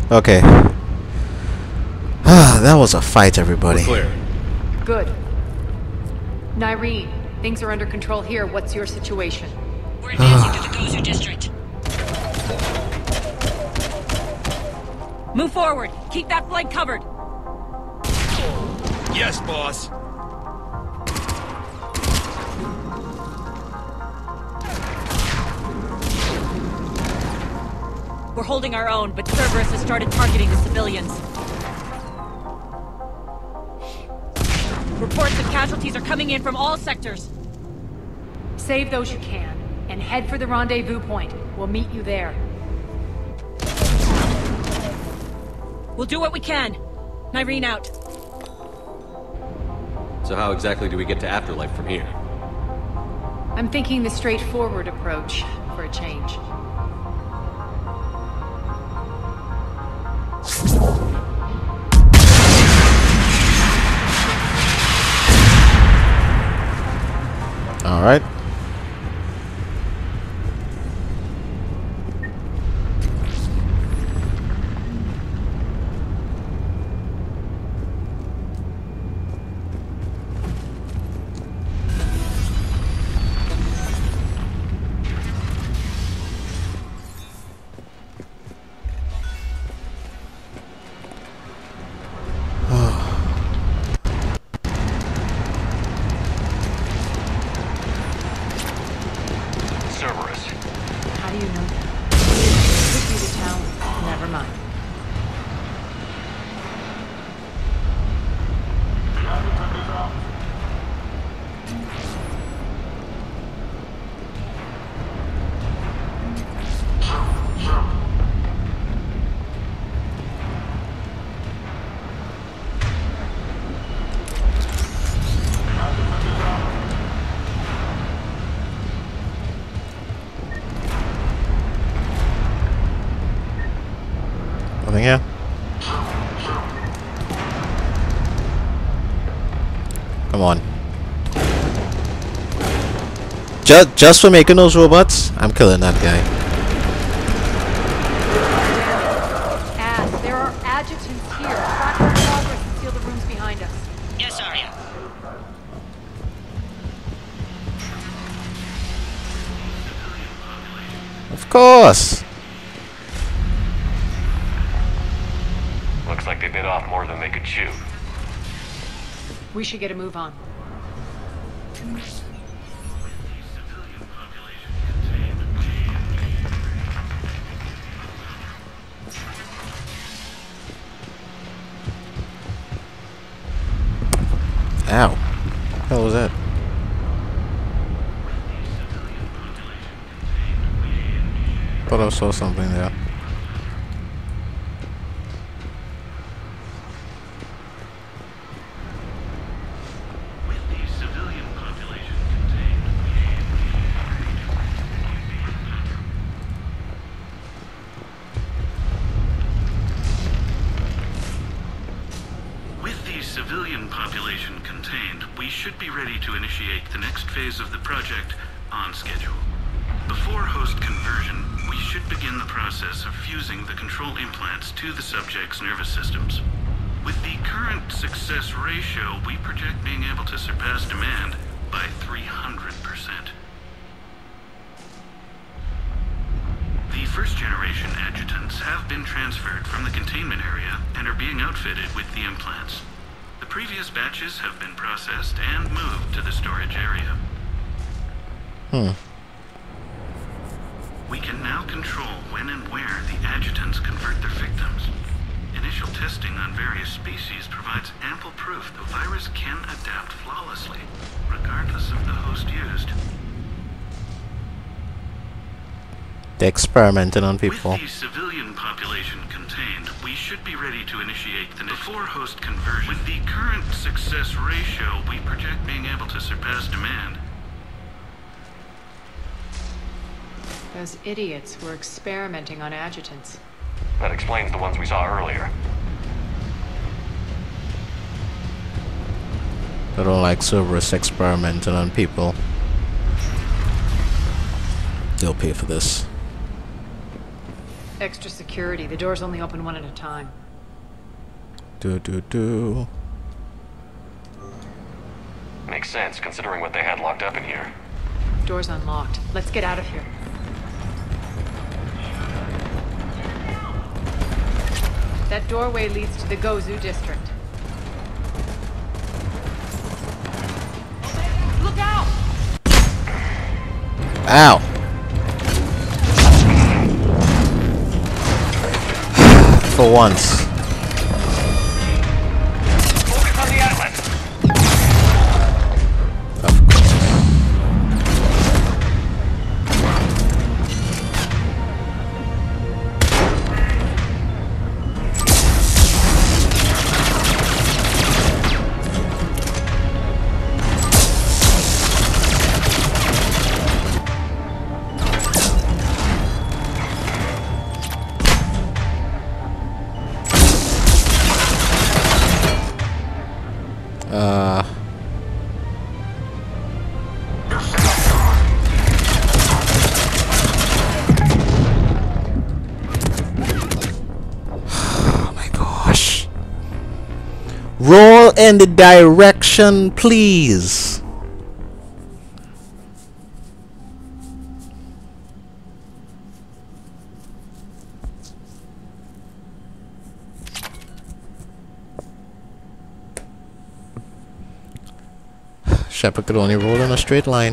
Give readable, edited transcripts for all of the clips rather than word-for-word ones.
Okay. That was a fight, everybody. We're clear. Good. Nyreen, things are under control here. What's your situation? We're advancing to the Gozu district. Move forward. Keep that flank covered. Yes, boss. We're holding our own, but Cerberus has started targeting the civilians. Reports of casualties are coming in from all sectors. Save those you can, and head for the rendezvous point. We'll meet you there. We'll do what we can. Nyreen out. So how exactly do we get to Afterlife from here? I'm thinking the straightforward approach for a change. All right. Cerberus. How do you know that? Could be the town. Never mind. Nothing here. Come on. Just for making those robots, I'm killing that guy. As there are adjutants here. Track our progress and seal the rooms behind us. Yes, Arya. Of course. Looks like they bit off more than they could chew. We should get a move on. Ow. What the hell was that? Thought I saw something there. With the civilian population contained, we should be ready to initiate the next phase of the project on schedule. Before host conversion, we should begin the process of fusing the control implants to the subject's nervous systems. With the current success ratio, we project being able to surpass demand by 300%. The first-generation adjutants have been transferred from the containment area and are being outfitted with the implants. The previous batches have been processed and moved to the storage area. We can now control when and where the adjutants convert their victims. Initial testing on various species provides ample proof the virus can adapt flawlessly, regardless of the host used. They're experimenting on people. With the civilian population contained, we should be ready to initiate the next before host conversion. With the current success ratio, we project being able to surpass demand. Those idiots were experimenting on adjutants. That explains the ones we saw earlier. I don't like Cerberus experimenting on people. They'll pay for this. Extra security. The doors only open one at a time. Do. Makes sense, considering what they had locked up in here. Door's unlocked. Let's get out of here. That doorway leads to the Gozu district. Look out! Ow! For once. Focus on the outlet! Of course. Oh my gosh. Roll in the direction, please. Shepard could only roll in a straight line.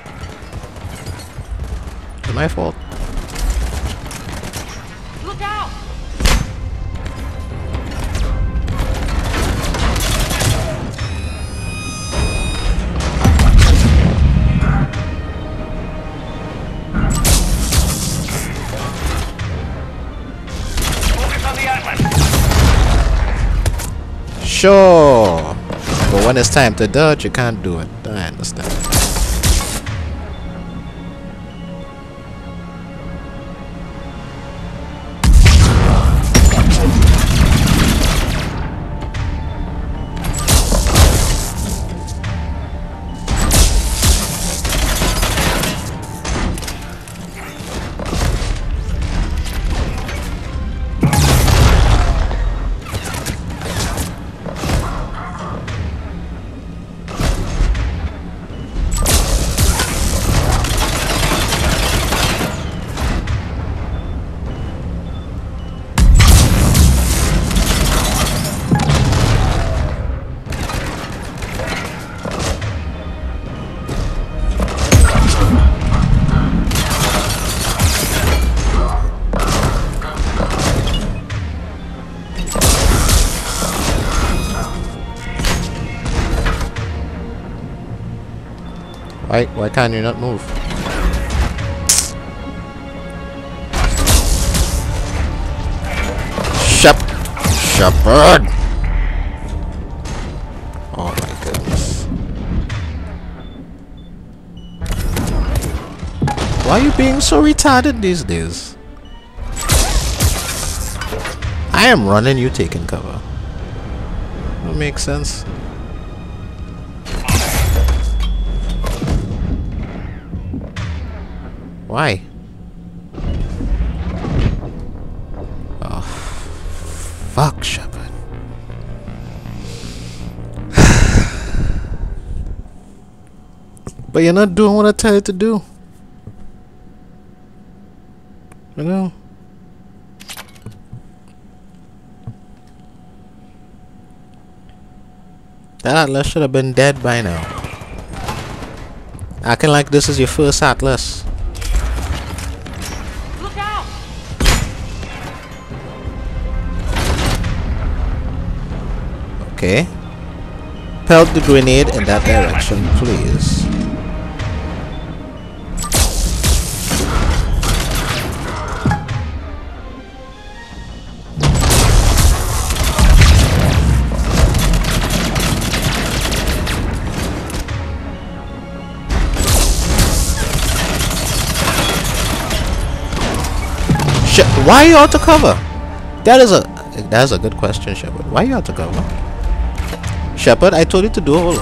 It's my fault. Look out! Focus on the outlet! Sure. But when it's time to dodge, you can't do it. I understand. Why can't you not move? Shepard! Oh my goodness. Why are you being so retarded these days? I am running, you taking cover. That makes sense. Why? Oh, fuck, Shepard. But you're not doing what I tell you to do. You know? That Atlas should have been dead by now. Acting like this is your first Atlas. Okay. Pelt the grenade in that direction, please. Why are you out to cover? That is a good question, Shepard. Why are you out to cover? Shepard, I told you to do a holo.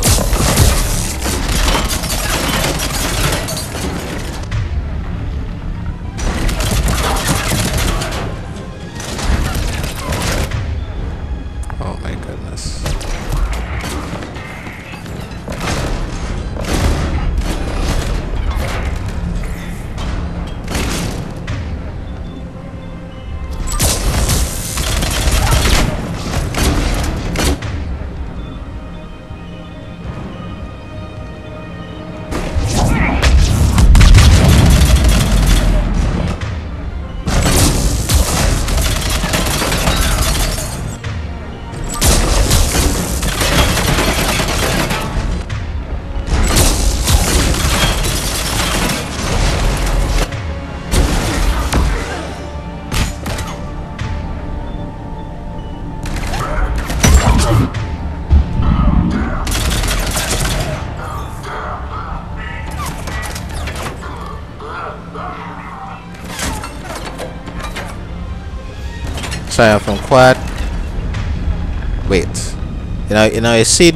fire from quad. Wait. You know, I see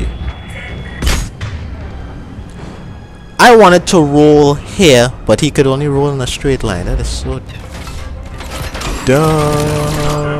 I wanted to roll here, but he could only roll in a straight line. That is so dumb.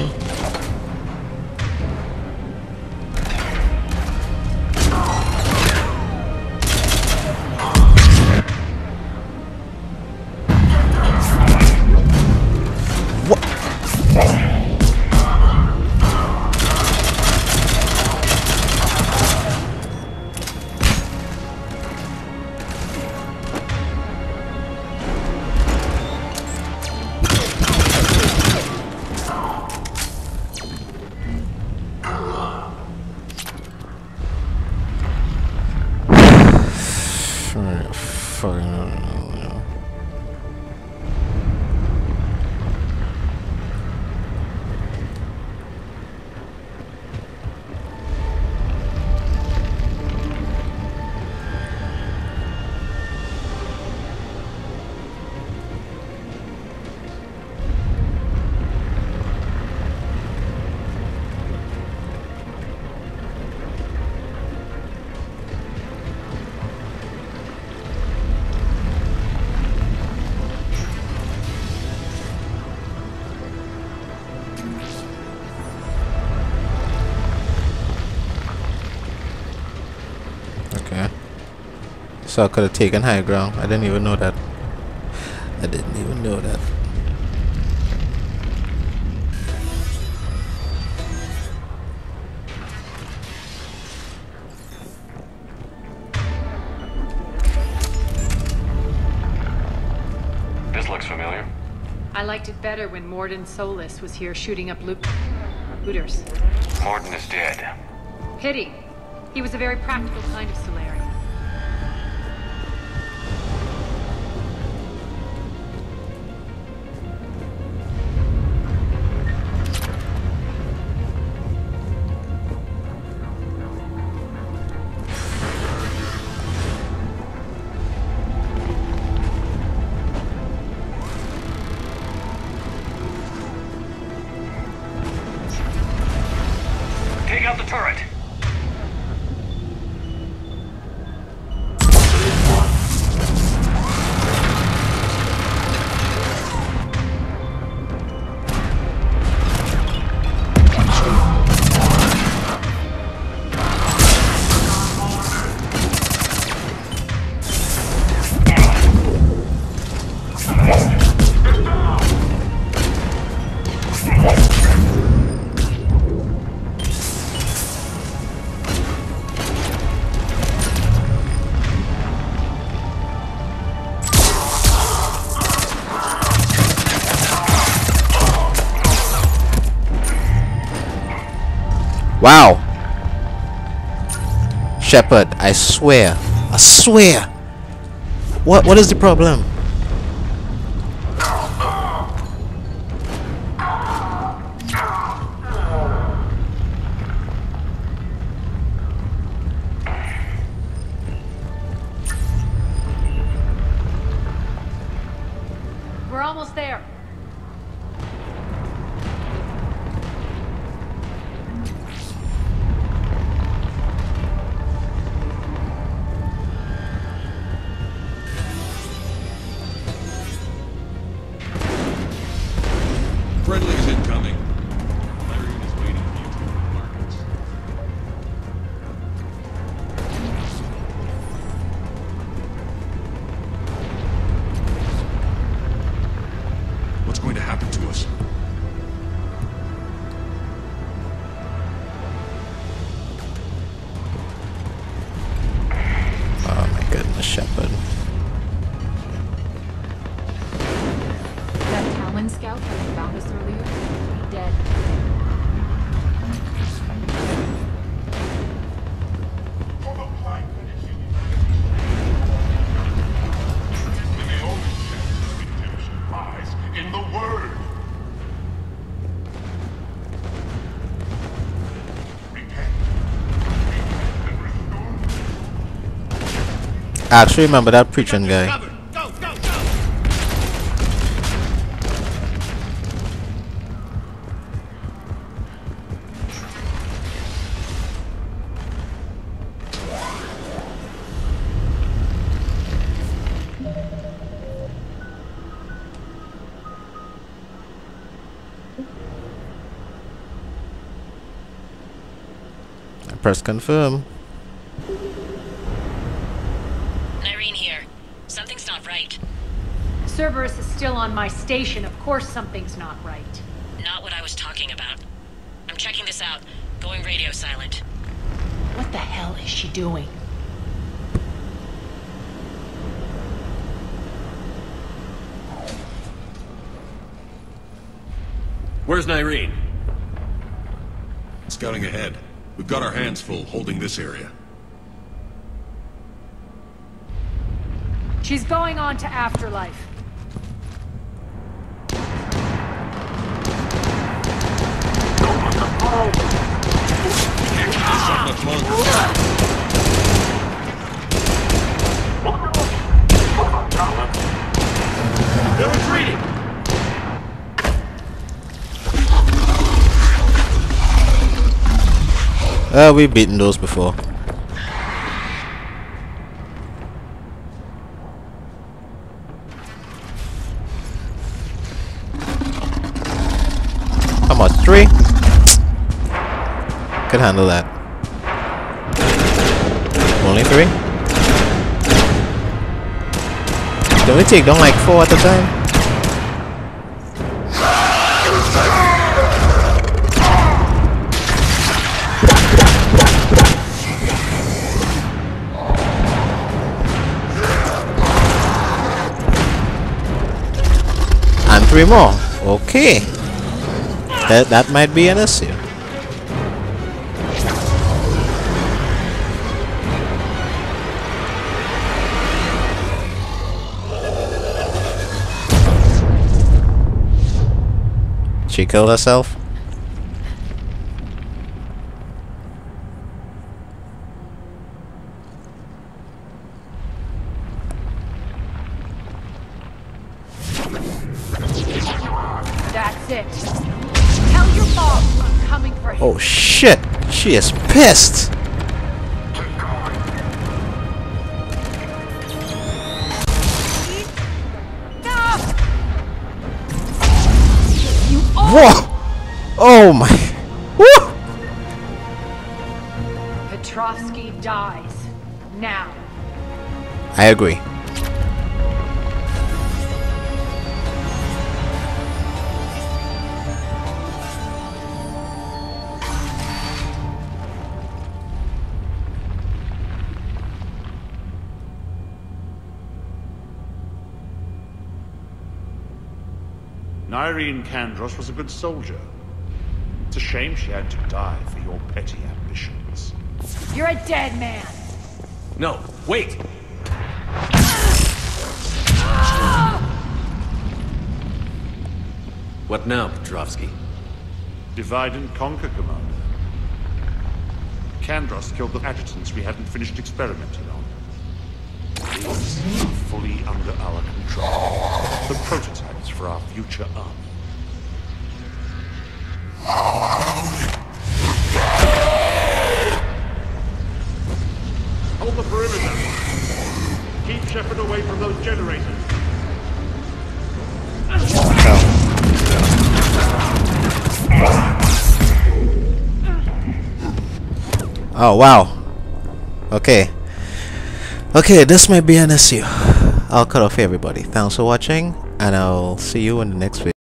So I could have taken high ground. I didn't even know that. I didn't even know that. This looks familiar. I liked it better when Morden Solis was here shooting up looters. Morden is dead. Pity. He was a very practical kind of Solarian. Take out the turret. Wow. Shepard, I swear. I swear. What is the problem? We're almost there. Friendly's incoming. Larian is waiting for you to move markets. What's going to happen to us? Oh my goodness, Shepard. That Talon scout that found us earlier, he dead. In the word. I actually remember that preaching guy. Go, go, go! Press confirm. Nyreen here. Something's not right. Cerberus is still on my station. Of course something's not right. Not what I was talking about. I'm checking this out. Going radio silent. What the hell is she doing? Where's Nyreen? Scouting ahead. We've got our hands full holding this area. She's going on to Afterlife. Not much longer. They're retreating! We've beaten those before. How much? 3? Can handle that. Only 3? Can we take down like 4 at a time? And 3 more. Okay. That might be an issue. She killed herself? That's it. Tell your boss I'm coming for him. Oh shit! She is pissed! No! You all Whoa! Oh my... Woo! Petrovsky dies. Now. I agree. Nyreen Kandros was a good soldier. It's a shame she had to die for your petty ambitions. You're a dead man. No, wait! What now, Petrovsky? Divide and conquer, Commander. Kandros killed the adjutants we hadn't finished experimenting on. These are fully under our control. The prototypes for our future army. Hold the perimeter. Keep Shepard away from those generators. Oh wow. Okay. Okay, this might be an issue. I'll cut off everybody. Thanks for watching, and I'll see you in the next video.